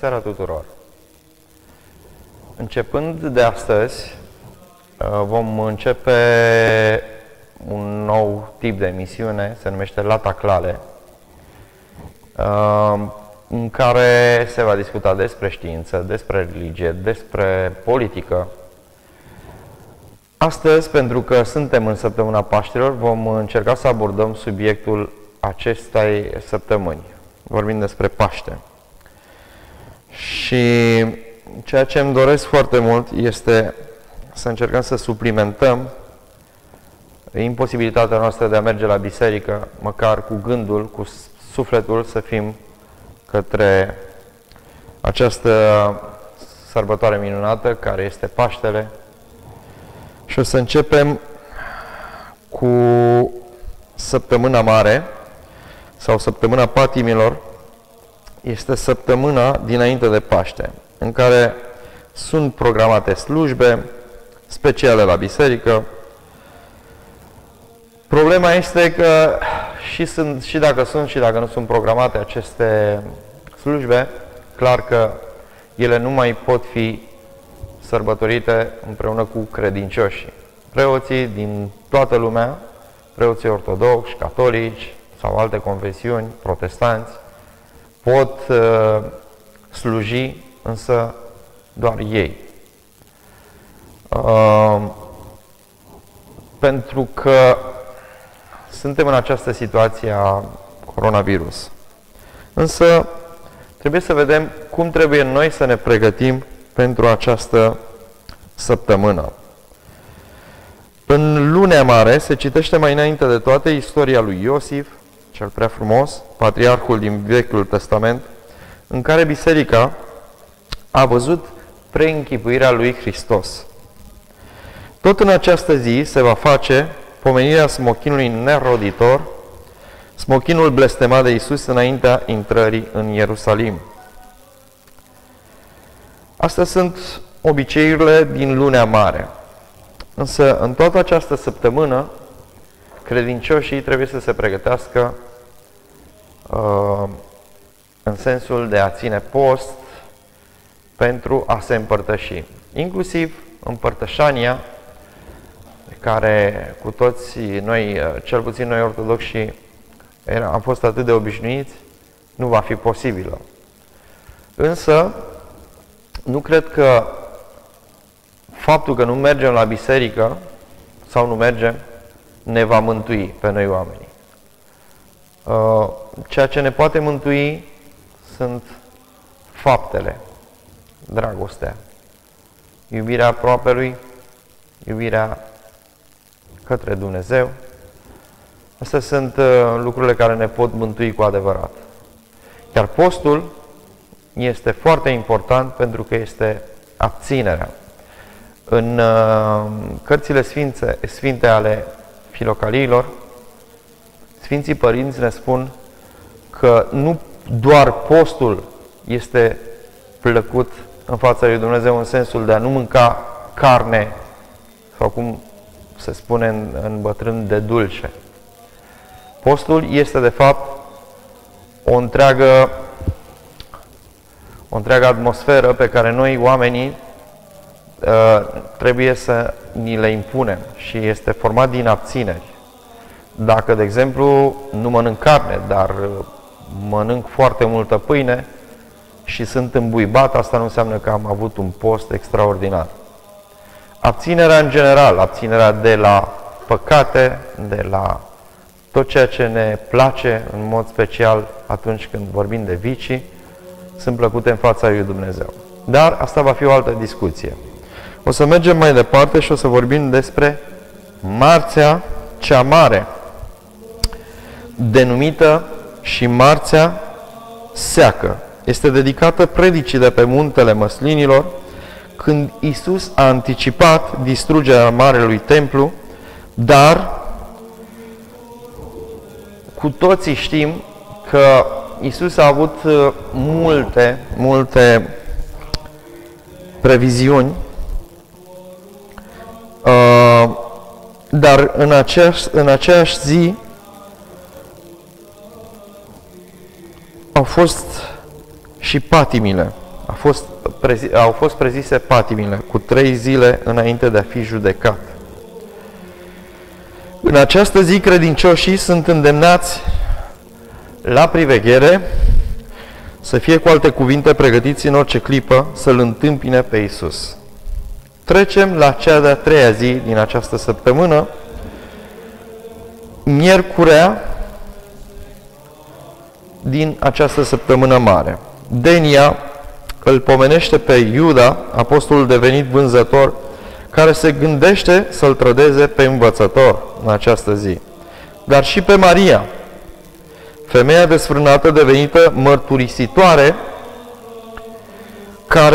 seara tuturor! Începând de astăzi, vom începe un nou tip de emisiune, se numește La Taclale, în care se va discuta despre știință, despre religie, despre politică. Astăzi, pentru că suntem în săptămâna Paștilor, vom încerca să abordăm subiectul acestei săptămâni, vorbind despre Paște. Și ceea ce îmi doresc foarte mult este să încercăm să suplimentăm imposibilitatea noastră de a merge la biserică, măcar cu gândul, cu sufletul, să fim către această sărbătoare minunată care este Paștele. Și o să începem cu Săptămâna Mare sau Săptămâna Patimilor. Este săptămâna dinainte de Paște, în care sunt programate slujbe speciale la biserică. Problema este că și dacă sunt și dacă nu sunt programate aceste slujbe, clar că ele nu mai pot fi sărbătorite împreună cu credincioșii. Preoții din toată lumea, preoții ortodoxi, catolici sau alte confesiuni, protestanți, pot sluji, însă doar ei. Pentru că suntem în această situație a coronavirus. Însă trebuie să vedem cum trebuie noi să ne pregătim pentru această săptămână. În Lunea Mare se citește mai înainte de toate istoria lui Iosif, cel prea frumos, patriarhul din Vechiul Testament, în care biserica a văzut preînchipuirea lui Hristos. Tot în această zi se va face pomenirea smochinului neroditor, smochinul blestemat de Iisus înaintea intrării în Ierusalim. Astea sunt obiceiurile din Lunea Mare. Însă, în toată această săptămână, credincioșii trebuie să se pregătească în sensul de a ține post pentru a se împărtăși. Inclusiv împărtășania, de care cu toți noi, cel puțin noi ortodoxi, am fost atât de obișnuiți, nu va fi posibilă. Însă, nu cred că faptul că nu mergem la biserică sau nu mergem ne va mântui pe noi oamenii. Ceea ce ne poate mântui sunt faptele, dragostea, iubirea aproapelui, iubirea către Dumnezeu. Astea sunt lucrurile care ne pot mântui cu adevărat. Iar postul este foarte important pentru că este abținerea. În cărțile sfinte ale filocaliilor, Sfinții Părinți ne spun că nu doar postul este plăcut în fața lui Dumnezeu în sensul de a nu mânca carne, sau cum se spune în bătrân, de dulce. Postul este de fapt o întreagă atmosferă pe care noi, oamenii, trebuie să ni le impunem și este format din abțineri. Dacă, de exemplu, nu mănânc carne, dar mănânc foarte multă pâine și sunt îmbuibat, asta nu înseamnă că am avut un post extraordinar. Abținerea în general, abținerea de la păcate, de la tot ceea ce ne place, în mod special atunci când vorbim de vicii, sunt plăcute în fața lui Dumnezeu. Dar asta va fi o altă discuție. O să mergem mai departe și o să vorbim despre Marțea cea Mare, denumită și Marțea Seacă. Este dedicată predicii de pe Muntele Măslinilor, când Iisus a anticipat distrugerea Marelui Templu, dar cu toții știm că Iisus a avut multe previziuni, dar în aceeași zi au fost și patimile. au fost prezise patimile cu 3 zile înainte de a fi judecat. În această zi, credincioșii sunt îndemnați la priveghere, să fie, cu alte cuvinte, pregătiți în orice clipă să-L întâmpine pe Iisus. Trecem la cea de-a 3-a zi din această săptămână, miercurea din această săptămână mare. Denia îl pomenește pe Iuda, apostolul devenit vânzător, care se gândește să-l trădeze pe învățător în această zi. Dar și pe Maria, femeia desfrânată devenită mărturisitoare, care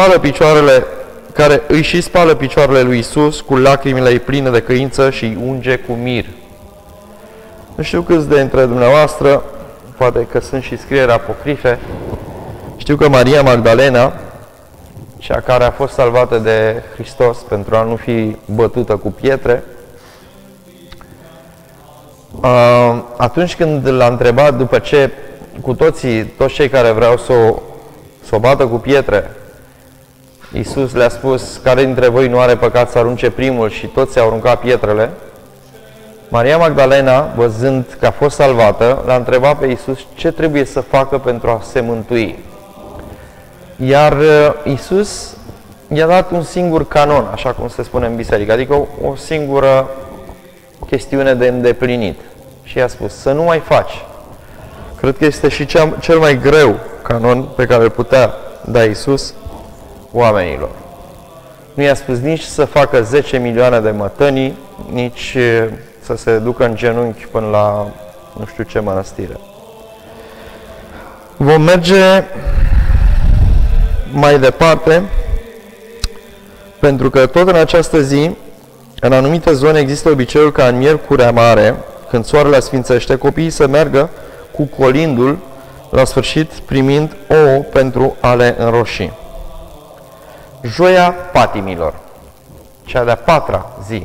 îi și spală picioarele lui Iisus cu lacrimile ei pline de căință și îi unge cu mir. Nu știu câți dintre dumneavoastră, poate că sunt și scrieri apocrife, știu că Maria Magdalena, cea care a fost salvată de Hristos pentru a nu fi bătută cu pietre, atunci când l-a întrebat, după ce cu toți cei care vreau să o bată cu pietre, Iisus le-a spus: care dintre voi nu are păcat să arunce primul, și toți au aruncat pietrele, Maria Magdalena, văzând că a fost salvată, l-a întrebat pe Iisus ce trebuie să facă pentru a se mântui. Iar Iisus i-a dat un singur canon, așa cum se spune în biserică, adică o singură chestiune de îndeplinit. Și i-a spus să nu mai faci. Cred că este și cel mai greu canon pe care îl putea da Iisus oamenilor. Nu i-a spus nici să facă 10 milioane de mătănii, nici să se ducă în genunchi până la nu știu ce mănăstire. Vom merge mai departe, pentru că tot în această zi, în anumite zone, există obiceiul ca în Miercurea Mare, când soarele asfințește, copiii să meargă cu colindul la sfârșit, primind ouă pentru a le înroși. Joia Patimilor, cea de-a 4-a zi,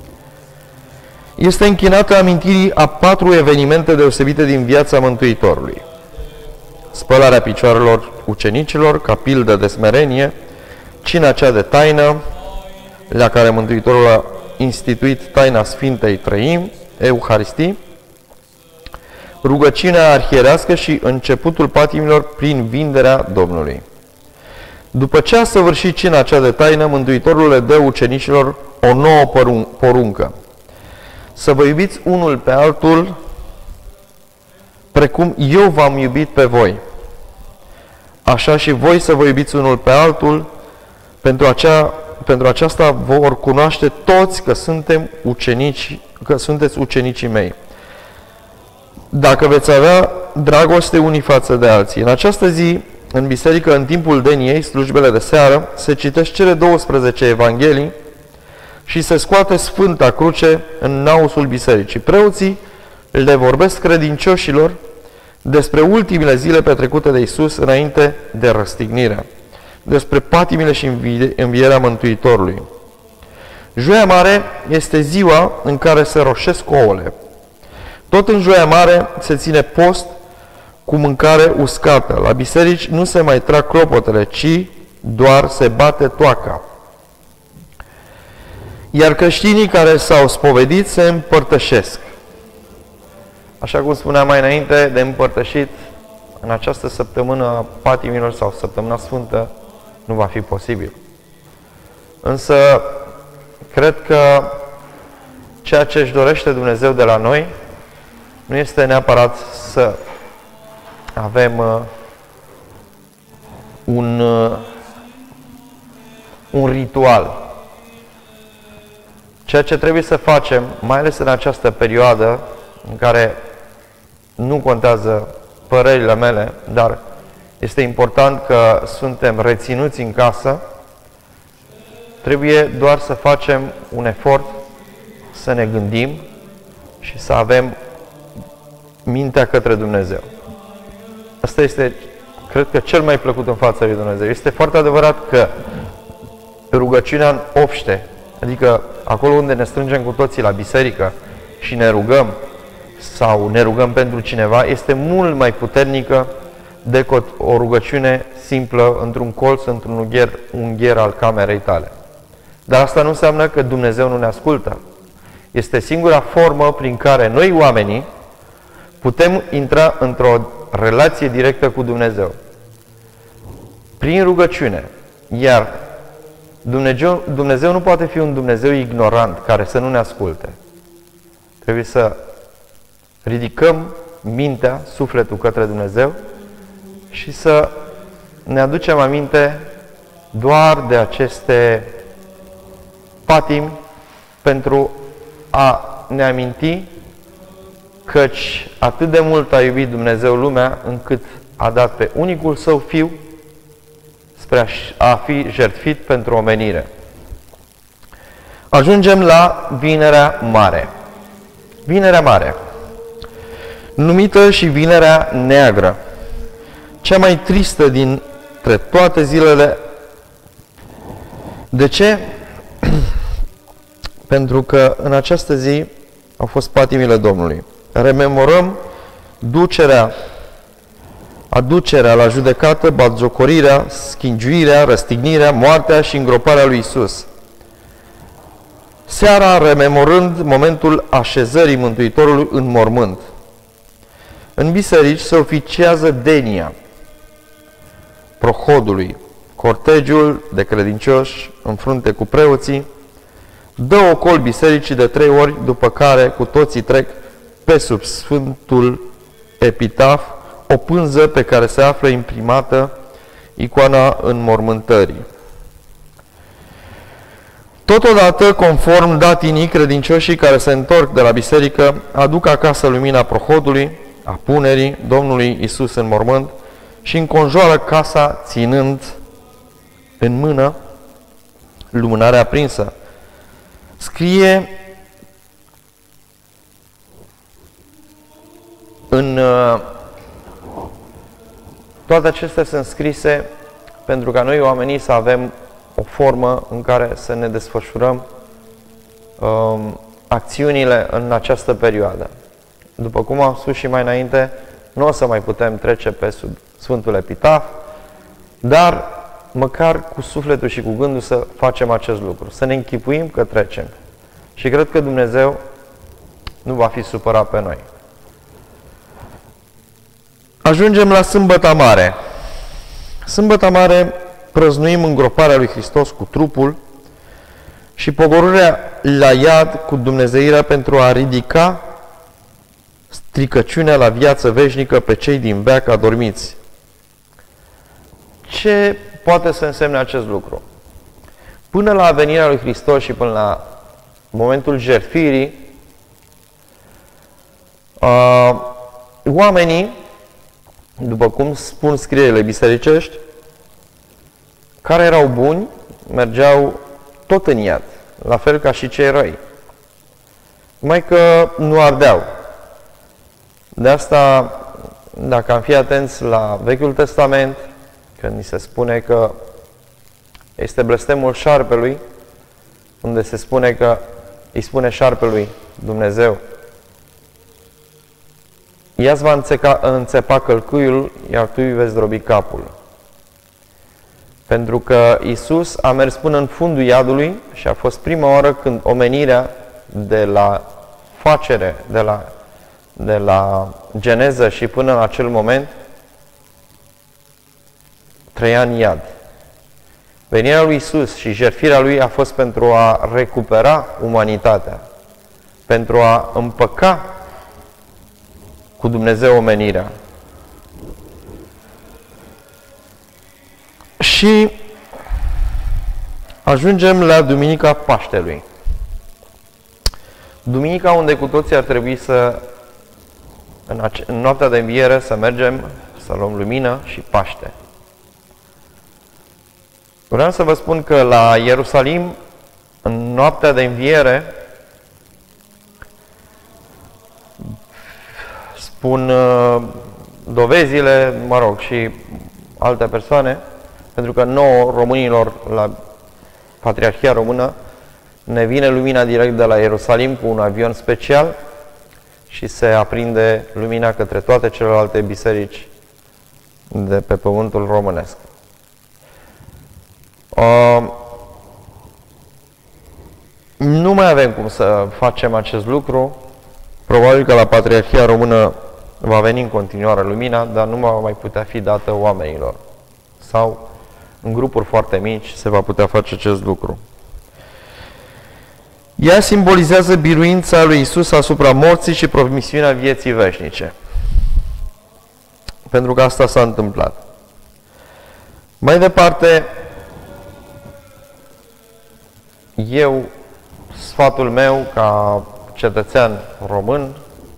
este închinată amintirii a 4 evenimente deosebite din viața Mântuitorului. Spălarea picioarelor ucenicilor, ca pildă de smerenie, cina cea de taină, la care Mântuitorul a instituit taina Sfintei Trăimi, Euharistii, rugăciunea arhierească și începutul patimilor prin vinderea Domnului. După ce a săvârșit cina cea de taină, Mântuitorul le dă ucenicilor o nouă poruncă: să vă iubiți unul pe altul precum eu v-am iubit pe voi. Așa și voi să vă iubiți unul pe altul, pentru aceasta vor cunoaște toți că sunteți ucenicii mei, dacă veți avea dragoste unii față de alții. În această zi, în biserică, în timpul deniei, slujbele de seară, se citesc cele 12 evanghelii și se scoate Sfânta Cruce în nausul bisericii. Preoții le vorbesc credincioșilor despre ultimele zile petrecute de Iisus înainte de răstignire, despre patimile și învierea Mântuitorului. Joia Mare este ziua în care se roșesc ouăle. Tot în Joia Mare se ține post cu mâncare uscată. La biserici nu se mai trag clopotele, ci doar se bate toaca. Iar creștinii care s-au spovedit se împărtășesc. Așa cum spuneam mai înainte, de împărtășit în această săptămână patimilor sau săptămâna sfântă nu va fi posibil. Însă, cred că ceea ce își dorește Dumnezeu de la noi nu este neapărat să avem un ritual. Ceea ce trebuie să facem, mai ales în această perioadă în care nu contează părerile mele, dar este important că suntem reținuți în casă, trebuie doar să facem un efort, să ne gândim și să avem mintea către Dumnezeu. Asta este, cred că, cel mai plăcut în fața lui Dumnezeu. Este foarte adevărat că rugăciunea în obște, adică acolo unde ne strângem cu toții la biserică și ne rugăm sau ne rugăm pentru cineva, este mult mai puternică decât o rugăciune simplă într-un colț, într-un ungher al camerei tale. Dar asta nu înseamnă că Dumnezeu nu ne ascultă. Este singura formă prin care noi, oamenii, putem intra într-o relație directă cu Dumnezeu. Prin rugăciune. Iar Dumnezeu nu poate fi un Dumnezeu ignorant, care să nu ne asculte. Trebuie să ridicăm mintea, sufletul către Dumnezeu și să ne aducem aminte doar de aceste patimi pentru a ne aminti căci atât de mult a iubit Dumnezeu lumea încât a dat pe unicul Său Fiu spre a fi jertfit pentru omenire. Ajungem la Vinerea Mare. Vinerea Mare, numită și Vinerea Neagră, cea mai tristă dintre toate zilele. De ce? Pentru că în această zi au fost patimile Domnului. Rememorăm aducerea la judecată, batjocorirea, schingiuirea, răstignirea, moartea și îngroparea lui Isus. Seara rememorând momentul așezării Mântuitorului în mormânt. În biserici se oficiază denia prohodului. Cortegiul de credincioși în frunte cu preoții dă ocol bisericii de 3 ori, după care cu toții trec pe sub Sfântul Epitaf o pânză pe care se află imprimată icoana înmormântării. Totodată, conform datinii, credincioșii care se întorc de la biserică aduc acasă lumina prohodului, a punerii Domnului Isus în mormânt și înconjoară casa ținând în mână lumânarea aprinsă. Scrie în toate acestea sunt scrise pentru ca noi oamenii să avem o formă în care să ne desfășurăm acțiunile în această perioadă. După cum am spus și mai înainte, nu o să mai putem trece pe sub Sfântul Epitaf, dar măcar cu sufletul și cu gândul să facem acest lucru, să ne închipuim că trecem. Și cred că Dumnezeu nu va fi supărat pe noi. Ajungem la Sâmbăta Mare. Sâmbăta Mare prăznuim îngroparea lui Hristos cu trupul și pogorârea la iad cu dumnezeirea pentru a ridica stricăciunea la viață veșnică pe cei din veac adormiți. Ce poate să însemne acest lucru? Până la venirea lui Hristos și până la momentul jertfirii, oamenii, după cum spun scrierile bisericești, care erau buni, mergeau tot în iad, la fel ca și cei răi. Numai că nu ardeau. De asta, dacă am fi atenți la Vechiul Testament, când ni se spune că este blestemul șarpelui, unde se spune că îi spune șarpelui Dumnezeu: ia-ți va înțepa călcâiul, iar tu îi vei zdrobi capul. Pentru că Isus a mers până în fundul iadului și a fost prima oară când omenirea de la facere, de la geneză și până în acel moment, trăia în iad. Venirea lui Isus și jertfirea lui a fost pentru a recupera umanitatea, pentru a împăca cu Dumnezeu omenirea. Și ajungem la Duminica Paștelui. Duminica unde cu toții ar trebui să, în noaptea de înviere, să mergem, să luăm lumină și Paște. Vreau să vă spun că la Ierusalim, în noaptea de înviere, spun dovezile, și alte persoane, pentru că nouă românilor la Patriarhia Română ne vine lumina direct de la Ierusalim cu un avion special și se aprinde lumina către toate celelalte biserici de pe pământul românesc. Nu mai avem cum să facem acest lucru. Probabil că la Patriarhia Română va veni în continuare lumina, dar nu va mai putea fi dată oamenilor. Sau în grupuri foarte mici se va putea face acest lucru. Ea simbolizează biruința lui Isus asupra morții și promisiunea vieții veșnice. Pentru că asta s-a întâmplat. Mai departe, sfatul meu ca cetățean român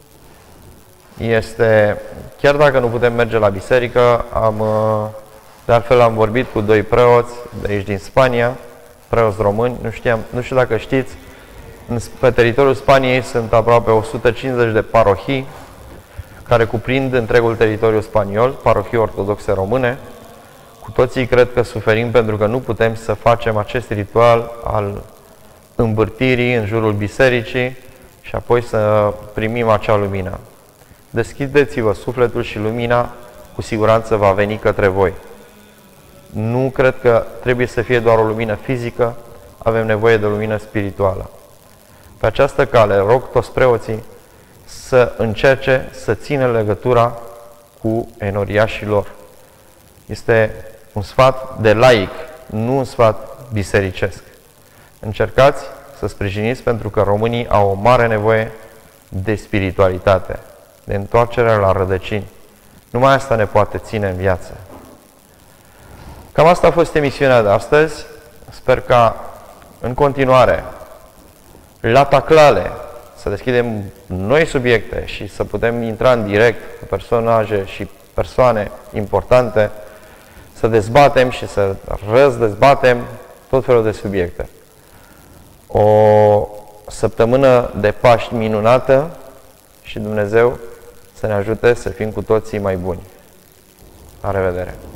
este, chiar dacă nu putem merge la biserică, de altfel am vorbit cu 2 preoți de aici din Spania, preoți români, nu știu dacă știți, pe teritoriul Spaniei sunt aproape 150 de parohii care cuprind întregul teritoriu spaniol, parohii ortodoxe române. Cu toții cred că suferim pentru că nu putem să facem acest ritual al îmbârtirii în jurul bisericii și apoi să primim acea lumină. Deschideți-vă sufletul și lumina cu siguranță va veni către voi. Nu cred că trebuie să fie doar o lumină fizică, avem nevoie de lumină spirituală. Pe această cale rog toți preoții să încerce să țină legătura cu enoriașii lor. Este un sfat de laic, nu un sfat bisericesc. Încercați să sprijiniți pentru că românii au o mare nevoie de spiritualitate, de întoarcere la rădăcini. Numai asta ne poate ține în viață. Cam asta a fost emisiunea de astăzi. Sper ca în continuare, la Taclale, să deschidem noi subiecte și să putem intra în direct cu personaje și persoane importante, să dezbatem și să răzdezbatem tot felul de subiecte. O săptămână de Paști minunată și Dumnezeu să ne ajute să fim cu toții mai buni. La revedere!